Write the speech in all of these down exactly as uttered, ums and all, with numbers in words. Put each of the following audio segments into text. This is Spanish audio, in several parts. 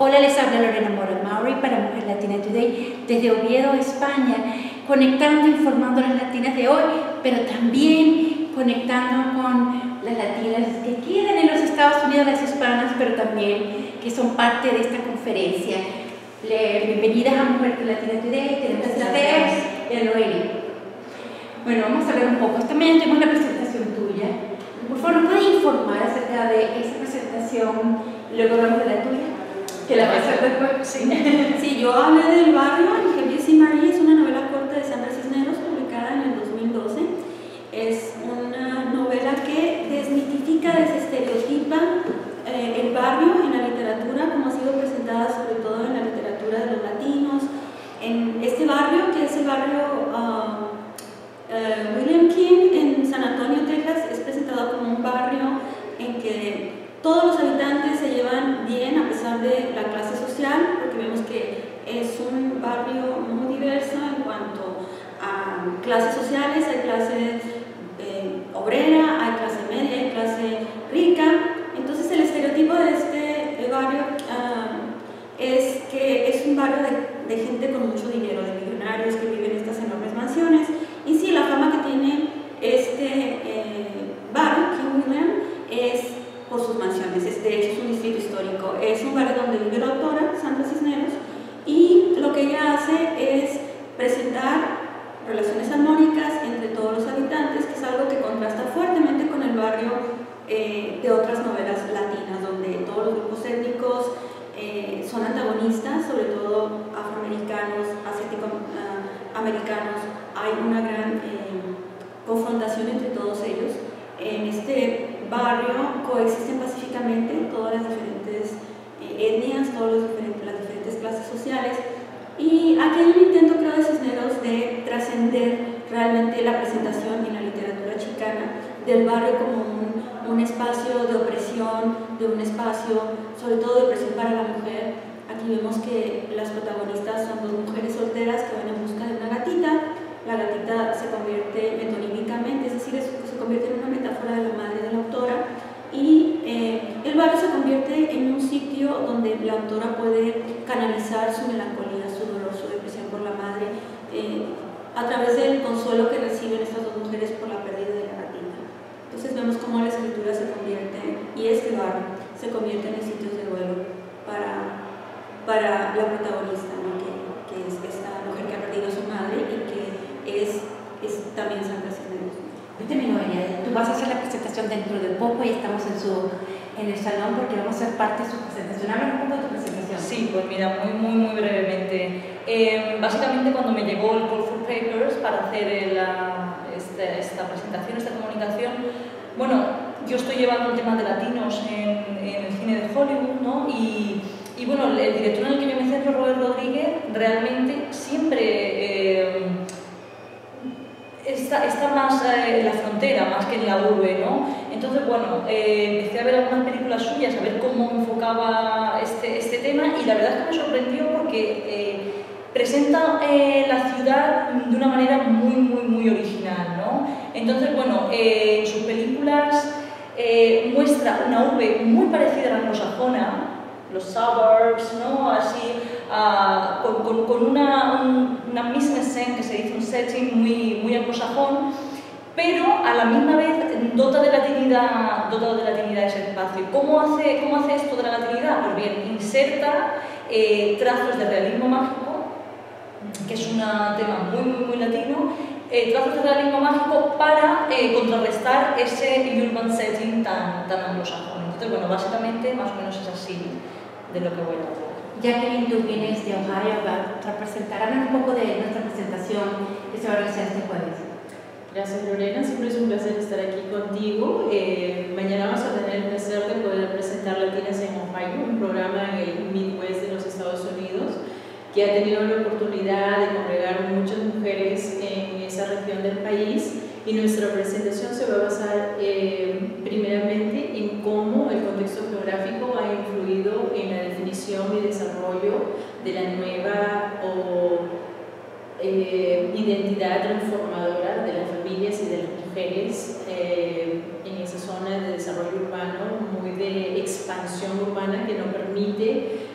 Hola, les habla Lorena Mora Mauri para Mujer Latina Today desde Oviedo, España, conectando, informando a las latinas de hoy, pero también conectando con las latinas que quedan en los Estados Unidos, las hispanas, pero también que son parte de esta conferencia. Le, bienvenidas a Mujer Latina Today, tenemos a Esther y a Noelia. Bueno, vamos a hablar un poco. Esta mañana tuvimos la presentación tuya. Por favor, ¿nos puedes informar acerca de esa presentación y luego hablamos de la tuya? Que la vas a hacer después. Sí. Sí, yo hablé del barrio. Angelius y Marie es una novela corta de Sandra Cisneros publicada en el dos mil doce. Es una novela que desmitifica, desestereotipa eh, el barrio en la literatura, como ha sido presentada sobre todo en la literatura de los latinos. En este barrio, que es el barrio uh, uh, William King en San Antonio, Texas, es presentado como un barrio en que todos los habitantes se llevan bien a pesar de la clase social, porque vemos que es un barrio muy diverso en cuanto a clases sociales. Hay clase eh, obrera, hay clase media, hay clase rica. Entonces el estereotipo de este barrio uh, es que es un barrio de, de gente con mucho dinero, de millonarios que viven en estas enormes mansiones. Y sí, la fama que tiene este eh, barrio, King William, es por sus mansiones. Es, de hecho, es un distrito histórico. Es un barrio donde vive la autora, Sandra Cisneros, y lo que ella hace es presentar relaciones armónicas entre todos los habitantes, que es algo que contrasta fuertemente con el barrio eh, de otras novelas latinas, donde todos los grupos étnicos eh, son antagonistas, sobre todo afroamericanos, asiático-americanos. Hay una gran eh, confrontación entre todos ellos. En este barrio coexisten pacíficamente todas las diferentes eh, etnias, todas los diferentes, las diferentes clases sociales, y aquí hay un intento, creo, de Cisneros de trascender realmente la presentación en la literatura chicana del barrio como un, un espacio de opresión, de un espacio sobre todo de opresión para la mujer. Aquí vemos que las protagonistas son dos mujeres solteras que van en busca de una gatita. La gatita se convierte metonímicamente, es decir, se convierte en una metáfora de la madre de la autora, y eh, el barrio se convierte en un sitio donde la autora puede canalizar su melancolía, su dolor, su depresión por la madre, eh, a través del consuelo que reciben estas dos mujeres por la pérdida de la gatita. Entonces vemos cómo la escritura se convierte, y este barrio se convierte en sitios de duelo para, para la protagonista, ¿no? que, que es esta mujer que ha perdido a su madre y que Es, es también Sandra Cisneros. Cuéntame, Noelia, tú vas a hacer la presentación dentro de poco y estamos en, su, en el salón porque vamos a ser parte de su presentación. Háblanos un poco de tu presentación. Sí, pues mira, muy, muy, muy brevemente. Eh, básicamente, cuando me llegó el Call for Papers para hacer la, esta, esta presentación, esta comunicación, bueno, yo estoy llevando el tema de latinos en, en el cine de Hollywood, ¿no? Y, y bueno, el director en el que yo me centro, Robert Rodríguez, realmente siempre Eh, Está, está más eh, en la frontera, más que en la urbe, ¿no? Entonces, bueno, eh, empecé a ver algunas películas suyas, a ver cómo enfocaba este, este tema, y la verdad es que me sorprendió porque eh, presenta eh, la ciudad de una manera muy, muy, muy original, ¿no? Entonces, bueno, eh, en sus películas eh, muestra una urbe muy parecida a la anglosajona, los suburbs, ¿no? Así, uh, con, con, con una, un, una misma escena que se dice un setting muy, muy anglosajón, pero a la misma vez dota de latinidad, dota de latinidad ese espacio. ¿Cómo hace, cómo hace esto de la latinidad? Pues bien, inserta eh, trazos de realismo mágico, que es un tema muy, muy, muy latino, eh, trazos de realismo mágico para eh, contrarrestar ese urban setting tan, tan anglosajón. Entonces, bueno, básicamente más o menos es así de lo que voy a hablar. Jacqueline, tú vienes de Ohio para presentar. Háblanos un poco de nuestra presentación que se va a realizar este jueves. Gracias, Lorena. Siempre es un placer estar aquí contigo. Eh, mañana vamos a tener el placer de poder presentar Latinas en Ohio, un programa en el Midwest de los Estados Unidos que ha tenido la oportunidad de congregar muchas mujeres en esa región del país, y nuestra presentación se va a basar eh, primeramente en cómo el contexto geográfico ha influido en la definición y desarrollo de la nueva o eh, identidad transformadora de las familias y de las mujeres eh, en esa zona de desarrollo urbano, muy de expansión urbana que no permite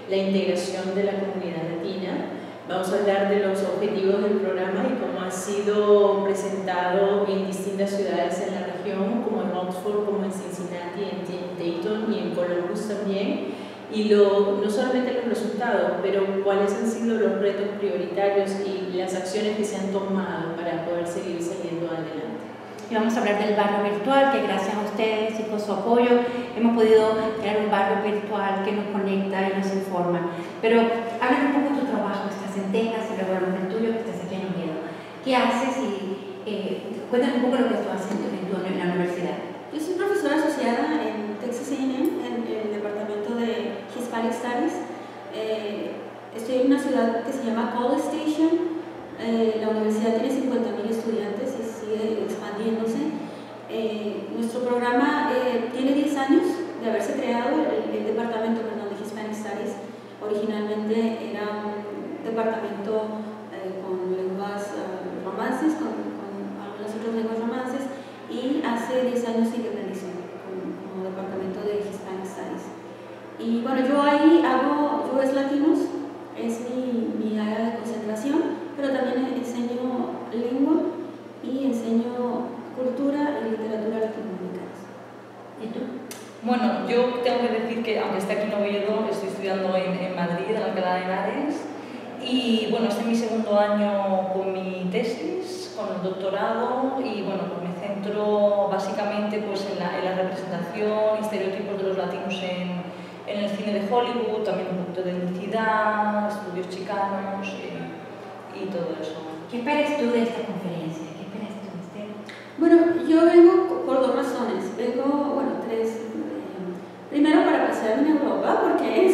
la integración de la comunidad latina. Vamos a hablar de los objetivos del programa y cómo ha sido presentado en distintas ciudades en la región, como en Oxford, como en Cincinnati, en Dayton y en Columbus también. Y lo, no solamente los resultados, pero cuáles han sido los retos prioritarios y las acciones que se han tomado para poder seguir saliendo adelante. Y vamos a hablar del barrio virtual, que gracias a ustedes y con su apoyo hemos podido crear un barrio virtual que nos conecta y nos informa. Pero habla un poco de tu trabajo, estás en Texas y luego el tuyo, que estás aquí en Oviedo. ¿Qué haces? Y eh, cuéntame un poco lo que tú haces en, tu, en la universidad. Yo soy profesora asociada en Texas A and M, en el departamento de Hispanic Studies. Eh, estoy en una ciudad que se llama College Station. Eh, la universidad tiene cincuenta mil estudiantes y sigue expandiéndose. Eh, nuestro programa eh, tiene diez años de haberse creado. El, el departamento perdón, de Hispanic Studies originalmente era un departamento eh, con lenguas uh, romances, con, con algunas otras lenguas romances, y hace diez años se independizó como, como departamento de Hispanic Studies. Y bueno, yo ahí hago, yo es latinos, es mi, mi área de concentración, pero también enseño lengua y enseño cultura y literatura latinoamericanas. ¿Y tú? Bueno, yo tengo que decir que, aunque esté aquí en Oviedo, estoy estudiando en, en Madrid, en Alcalá de Henares, y bueno, este es mi segundo año con mi tesis, con el doctorado, y bueno, pues me centro básicamente pues, en, la, en la representación y estereotipos de los latinos en, en el cine de Hollywood, también un poquito de etnicidad, estudios chicanos eh, y todo eso. ¿Qué esperas tú de esta conferencia? ¿Qué esperas tú, Esther? Bueno, yo vengo por dos razones. Vengo, bueno, tres. Primero, para pasearme en Europa, porque es.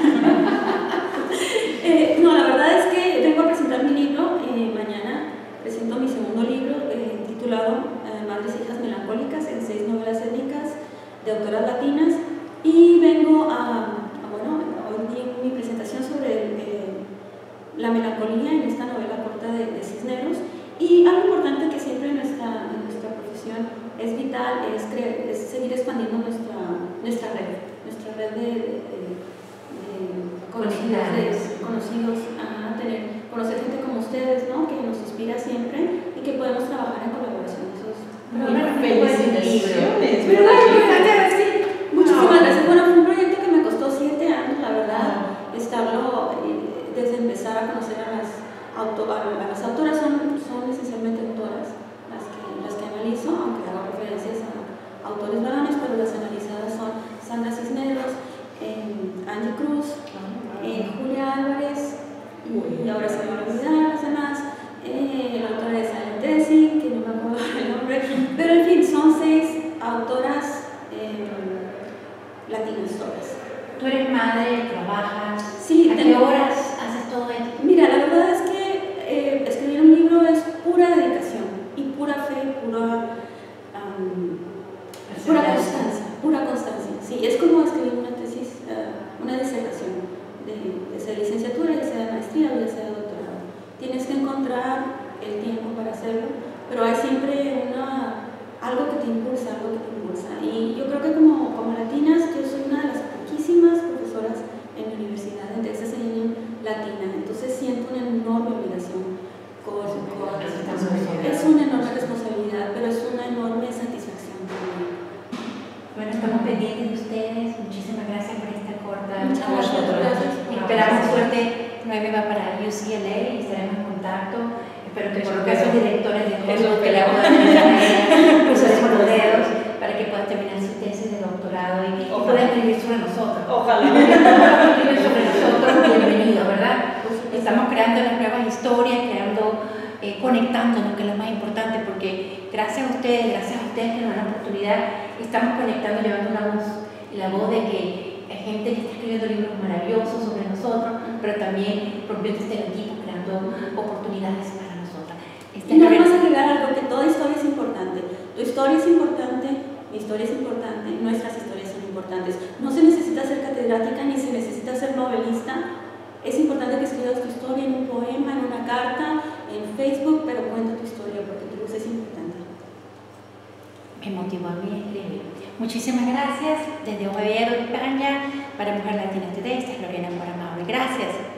eh, no, la verdad es que vengo a presentar mi libro. Eh, mañana presento mi segundo libro, eh, titulado eh, Madres e Hijas Melancólicas, en seis novelas étnicas de autoras latinas. Y vengo a, a bueno, hoy di mi presentación sobre eh, la melancolía en esta novela corta de, de Cisneros. Y algo importante que siempre en nuestra, en nuestra profesión es vital es, creer, es seguir expandiendo nuestra, nuestra red, nuestra red de, de, de conocidos, de, conocidos a tener, conocer gente como ustedes, ¿no? Que nos inspira siempre y que podemos trabajar en colaboración. Eso es muy felicitaciones. Muchísimas gracias. Bueno, fue un proyecto que me costó siete años, la verdad, estarlo eh, desde empezar a conocer a las autoras. Las autoras son, son esencialmente autoras, las que, las que analizo, aunque hago referencias a autores varones, pero las analizadas son Sandra Cisneros, eh, Angie Cruz, eh, Julia Álvarez, y ahora se me va a olvidar las demás, eh, la autora de Silent Dressing, que no me acuerdo el nombre, pero en fin, son seis autoras eh, latinas todas. Tú eres madre, trabajas. Sí, ¿a qué horas haces todo esto? Mira, la verdad es que eh, escribir un libro es pura dedicación y pura fe, pura, um, pura constancia, pura constancia. Sí, es como escribir una tesis, uh, una disertación, de, de sea licenciatura, ya sea de maestría o ya sea de doctorado. Tienes que encontrar el tiempo para hacerlo, pero hay siempre una, algo que te impulsa, algo que te impulsa. Y yo creo que como, como latinas, yo soy una de las poquísimas profesoras en la universidad, en Texas A and M latina, entonces siento una enorme obligación con, con es una enorme responsabilidad, pero es una enorme satisfacción también. Bueno, estamos pendientes de ustedes, muchísimas gracias por esta corta. Muchas gracias. Esperamos suerte, nueve va para U C L A y estaremos en contacto. Espero que por lo caso directores de Hollywood que le puedan cruzar los dedos para que puedan terminar su tesis de doctorado y, y puedan escribir sobre nosotros. Ojalá. Escribir sobre nosotros, bienvenido, ¿verdad? Estamos creando las nuevas historias, creando, eh, conectándonos, que es lo más importante, porque gracias a ustedes, gracias a ustedes que nos dan la oportunidad, estamos conectando, llevando una voz, la voz de que hay gente que está escribiendo libros maravillosos sobre nosotros, pero también rompiendo estereotipos, creando oportunidades para nosotras. Y no vamos a agregar algo, que toda historia es importante. Tu historia es importante, mi historia es importante, nuestras historias son importantes. No se necesita ser catedrática ni se necesita ser novelista. Es importante que escribas tu historia en un poema, en una carta, en Facebook, pero cuenta tu historia porque tu voz es importante. Me motivó a mí a escribir. Muchísimas gracias. Desde Oviedo, España, para Mujer Latina Today, esta es Lorena Moramao. Gracias.